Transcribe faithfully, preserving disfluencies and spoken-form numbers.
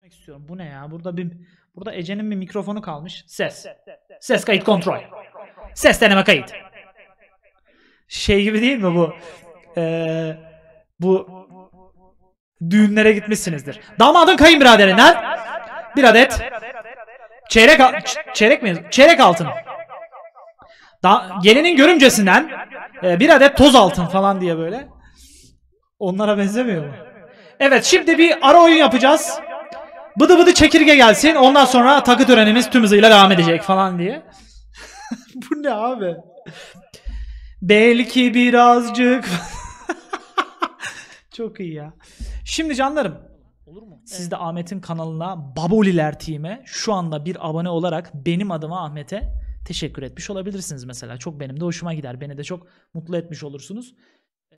istiyorum. Bu ne ya? Burada bir burada Ece'nin bir mikrofonu kalmış. Ses. Ses kayıt kontrol. Ses deneme kayıt. Şey gibi değil mi bu? Ee, bu düğünlere gitmişsinizdir. Damadın kayınbiraderinden bir adet çeyrek çeyrek mi? Çeyrek altın. Da, gelinin görümcesinden e, bir adet toz altın falan diye böyle. Onlara benzemiyor mu? Evet, şimdi bir ara oyun yapacağız. Bıdı bıdı çekirge gelsin. Ondan sonra takı törenimiz tüm hızıyla devam edecek falan diye. Bu ne abi? Belki birazcık. Çok iyi ya. Şimdi canlarım. Olur mu? Siz de Ahmet'in kanalına Baboliler Team'e şu anda bir abone olarak benim adıma Ahmet'e teşekkür etmiş olabilirsiniz mesela. Çok benim de hoşuma gider. Beni de çok mutlu etmiş olursunuz.